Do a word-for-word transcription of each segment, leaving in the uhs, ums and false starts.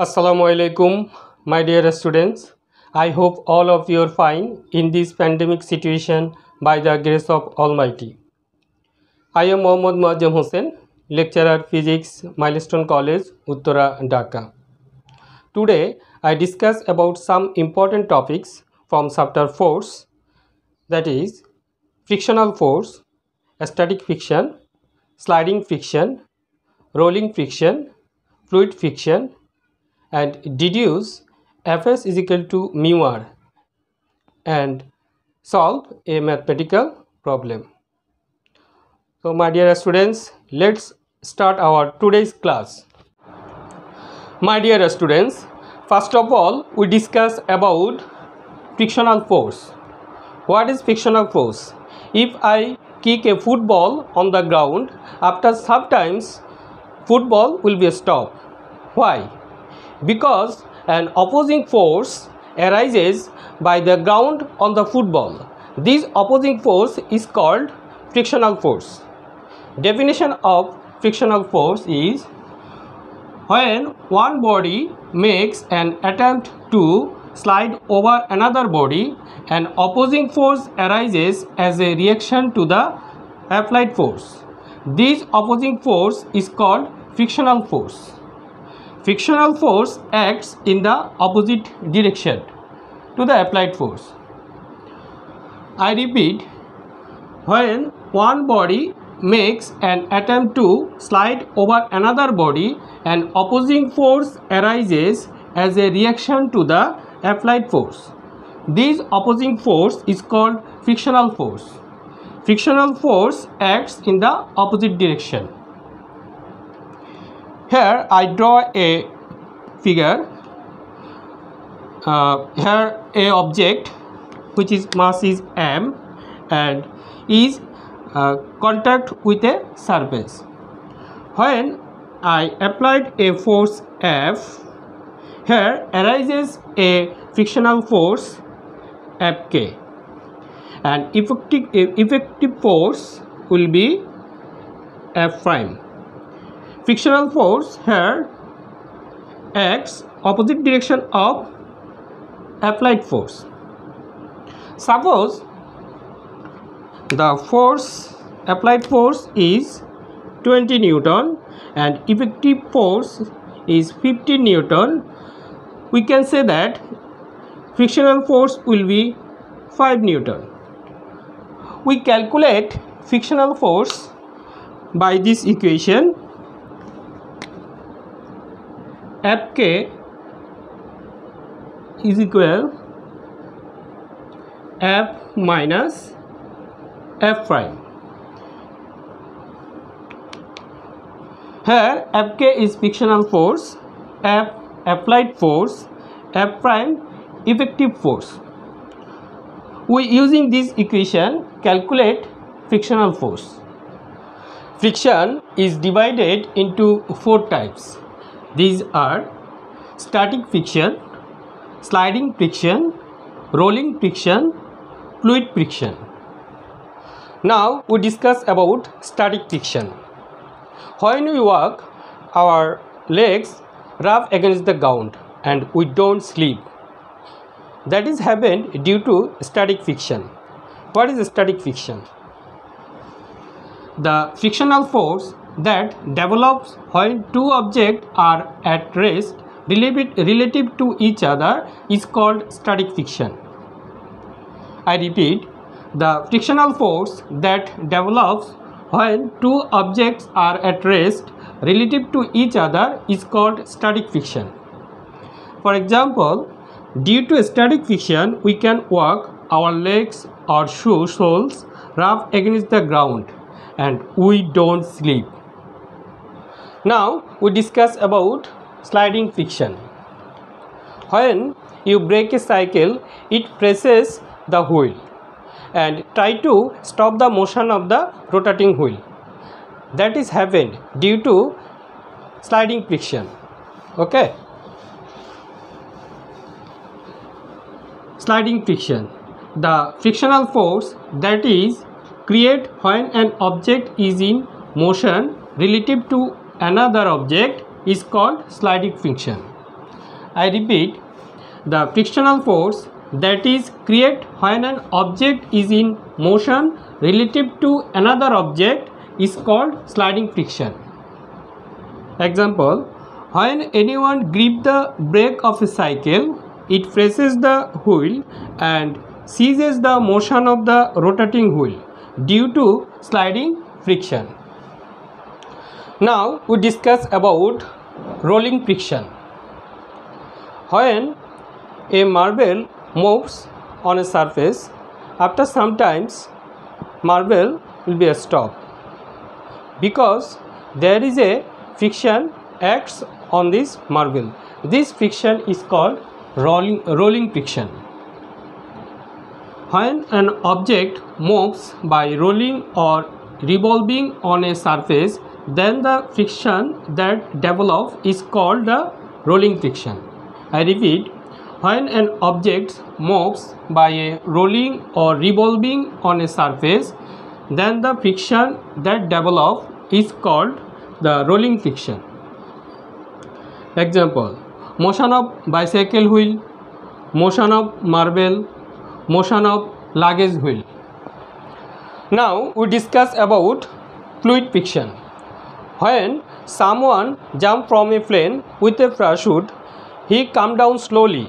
Assalamu alaikum, my dear students. I hope all of you are fine in this pandemic situation by the grace of Almighty. I am Mohammad Muazzam Hussain, lecturer Physics, Milestone College, Uttara, Dhaka. Today, I discuss about some important topics from chapter force, that is frictional force, static friction, sliding friction, rolling friction, fluid friction, and deduce Fs is equal to mu r and solve a mathematical problem. So my dear students, let's start our today's class. My dear students, first of all we discuss about frictional force. What is frictional force? If I kick a football on the ground, after sometimes football will be stopped. Why? Because an opposing force arises by the ground on the football. This opposing force is called frictional force. Definition of frictional force is when one body makes an attempt to slide over another body, an opposing force arises as a reaction to the applied force. This opposing force is called frictional force. Frictional force acts in the opposite direction to the applied force. I repeat, when one body makes an attempt to slide over another body, an opposing force arises as a reaction to the applied force. This opposing force is called frictional force. Frictional force acts in the opposite direction. Here I draw a figure. Uh, here a object which is mass is m and is uh, contact with a surface. When I applied a force F, here arises a frictional force Fk, and effective effective force will be F prime. Frictional force here acts opposite direction of applied force. Suppose the force applied force is twenty Newton and effective force is fifteen Newton. We can say that frictional force will be five Newton. We calculate frictional force by this equation. Fk is equal F minus F prime. Here Fk is frictional force, F applied force, F prime effective force. We using this equation calculate frictional force. Friction is divided into four types. These are static friction, sliding friction, rolling friction, fluid friction. Now we discuss about static friction. When we walk, our legs rub against the ground and we don't slip. That is happened due to static friction. What is static friction? The frictional force that develops when two objects are at rest relative to each other is called static friction. I repeat, the frictional force that develops when two objects are at rest relative to each other is called static friction. For example, due to static friction, we can walk, our legs or shoe soles rub against the ground and we don't slip. Now we discuss about sliding friction. When you brake a cycle, it presses the wheel and try to stop the motion of the rotating wheel. That is happened due to sliding friction. Okay. Sliding friction. The frictional force that is created when an object is in motion relative to another object is called sliding friction. I repeat, the frictional force that is created when an object is in motion relative to another object is called sliding friction. Example, when anyone grips the brake of a cycle, it presses the wheel and seizes the motion of the rotating wheel due to sliding friction. Now we discuss about rolling friction. When a marble moves on a surface, after some times marble will be stopped because there is a friction acts on this marble. This friction is called rolling, rolling friction. When an object moves by rolling or revolving on a surface, then the friction that develops is called the rolling friction. I repeat, when an object moves by a rolling or revolving on a surface, then the friction that develops is called the rolling friction. Example, motion of bicycle wheel, motion of marble, motion of luggage wheel. Now we discuss about fluid friction. When someone jumps from a plane with a parachute, he comes down slowly.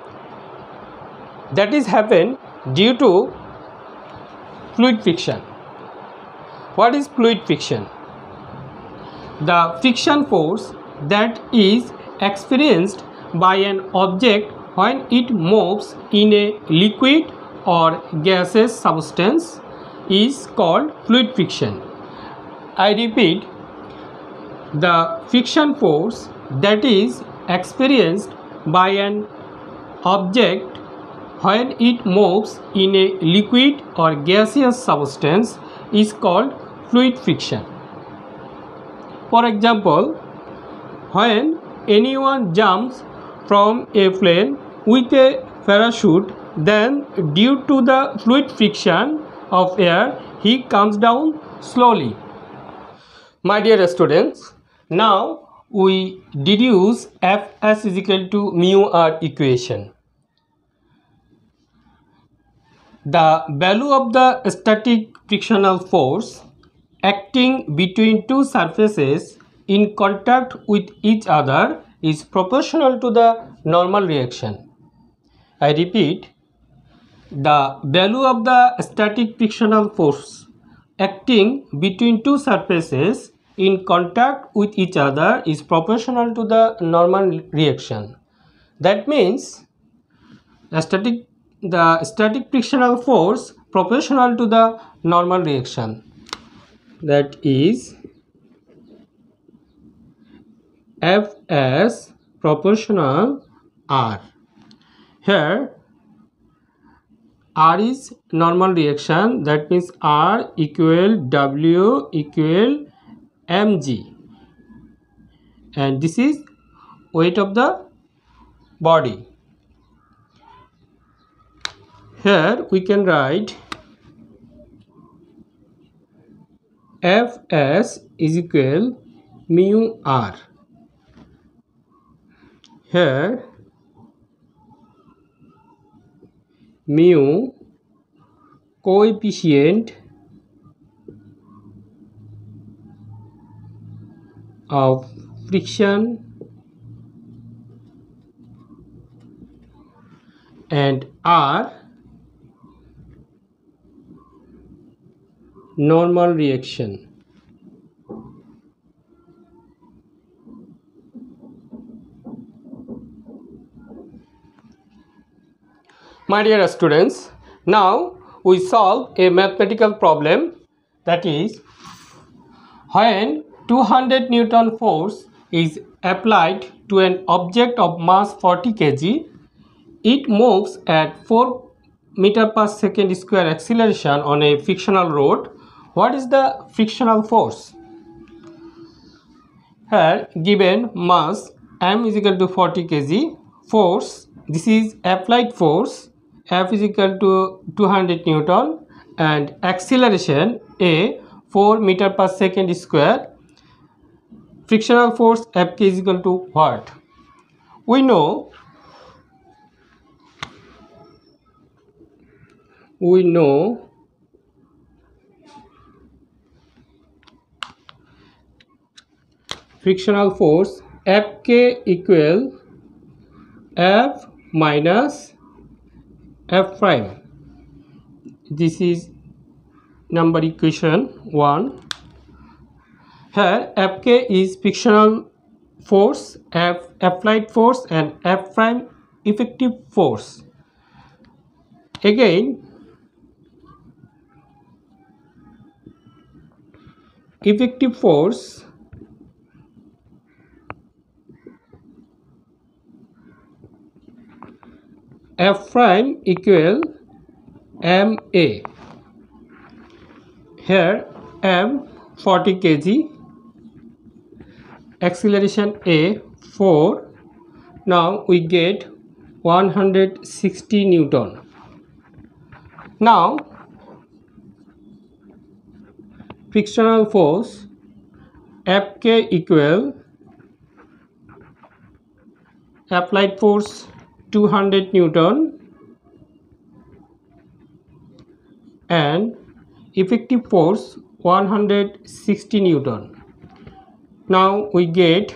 That is happened due to fluid friction. What is fluid friction? The friction force that is experienced by an object when it moves in a liquid or gaseous substance is called fluid friction. I repeat, the friction force that is experienced by an object when it moves in a liquid or gaseous substance is called fluid friction. For example, when anyone jumps from a plane with a parachute, then due to the fluid friction of air, he comes down slowly. My dear students, now we deduce Fs is equal to mu r equation. The value of the static frictional force acting between two surfaces in contact with each other is proportional to the normal reaction. I repeat, the value of the static frictional force acting between two surfaces in contact with each other is proportional to the normal reaction. That means static the static frictional force proportional to the normal reaction, that is Fs proportional R. Here R is normal reaction, that means R equal W equal mg, and this is weight of the body. Here we can write Fs is equal mu R. Here mu coefficient of friction and R normal reaction. My dear students, now we solve a mathematical problem, that is, when two hundred Newton force is applied to an object of mass forty kilograms, it moves at four meter per second square acceleration on a frictional road. What is the frictional force? Here given mass m is equal to forty kilograms, force, this is applied force, F is equal to two hundred Newton, and acceleration A four meter per second square. Frictional force Fk is equal to what? we know we know frictional force Fk equal F minus F prime. This is number equation one. Here Fk is frictional force, F applied force, and F prime effective force. Again, effective force F prime equal M A. Here M forty kilograms, acceleration A four. Now we get one hundred sixty Newton. Now frictional force Fk equal applied force two hundred Newton and effective force one hundred sixty Newton. Now we get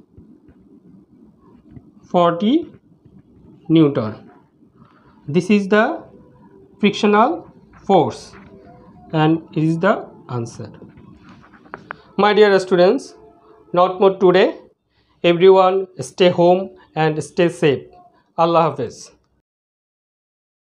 forty Newton. This is the frictional force and it is the answer. My dear students, not more today. Everyone stay home and stay safe. Allah Hafiz.